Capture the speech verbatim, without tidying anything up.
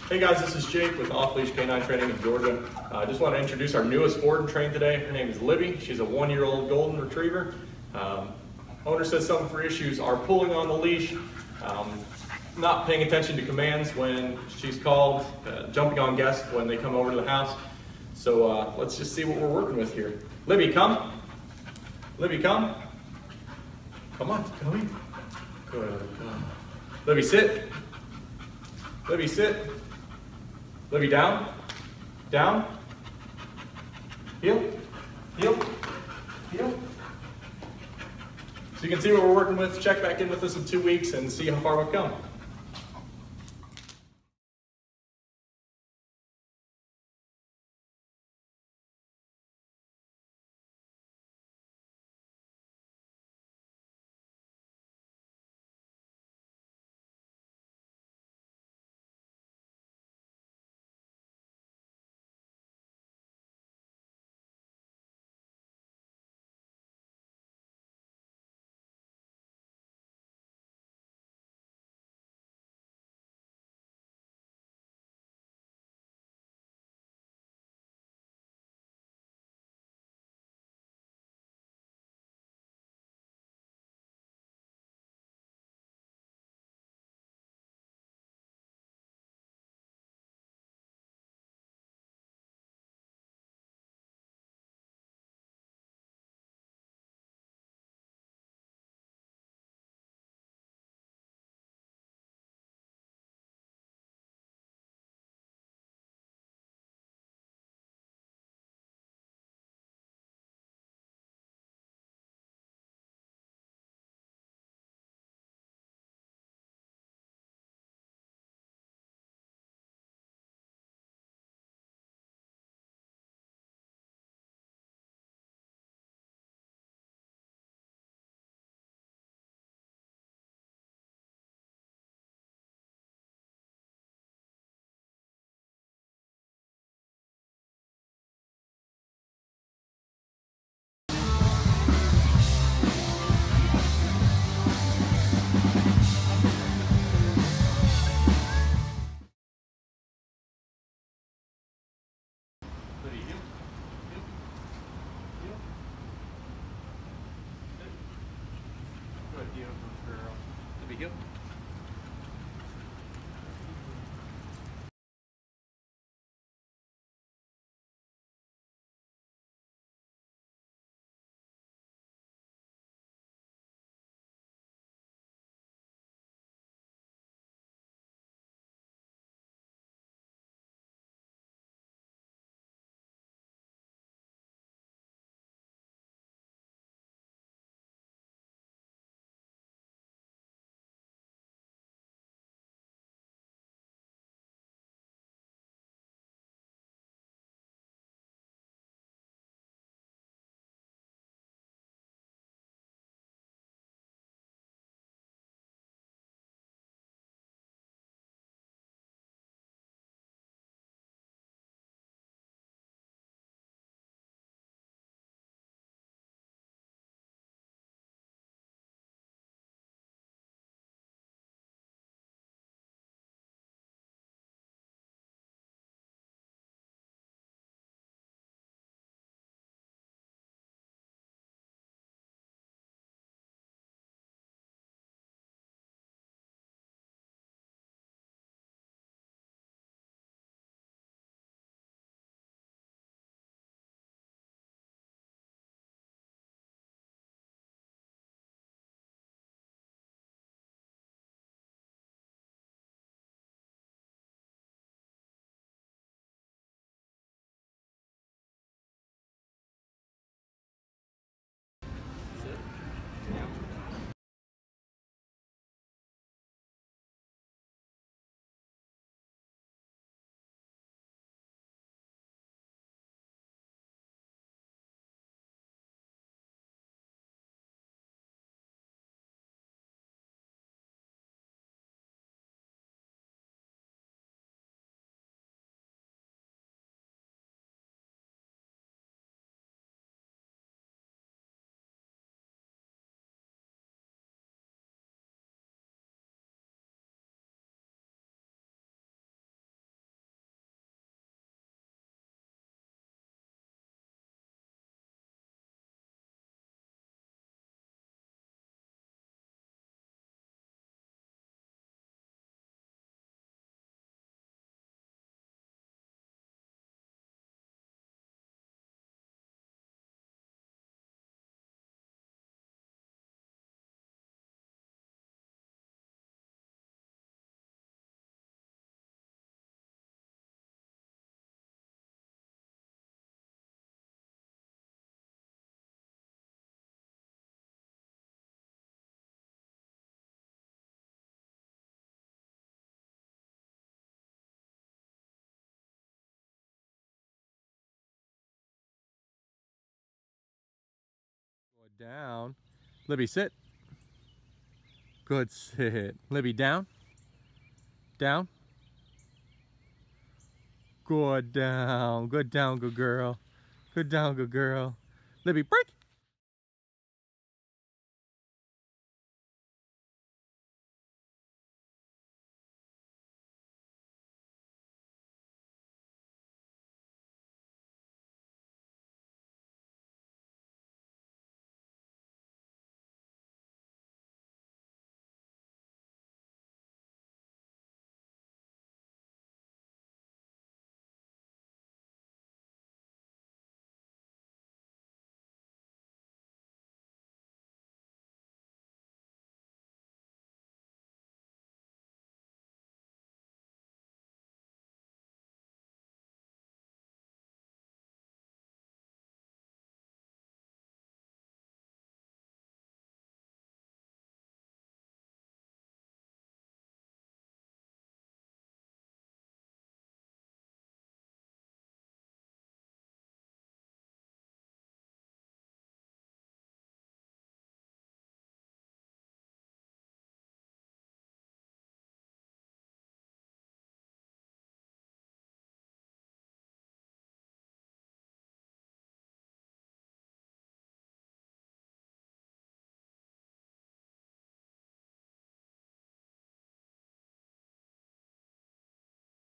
Hey guys, this is Jake with Leash K nine Training in Georgia. I uh, just want to introduce our newest board and train today. Her name is Libbey. She's a one-year-old golden retriever. Um, owner says some of her issues are pulling on the leash, um, not paying attention to commands when she's called, uh, jumping on guests when they come over to the house. So uh, let's just see what we're working with here. Libbey, come. Libbey, come. Come on, come in. Good. Libbey, sit. Libbey, sit. Libbey, down. Down. Heel. Heel. Heel. So you can see what we're working with. Check back in with us in two weeks and see how far we've come. Good, beautiful girl. Libbey, heel. Good down. Libbey, sit. Good sit. Libbey, down. Down. Good down. Good down, good girl. Good down, good girl. Libbey, break.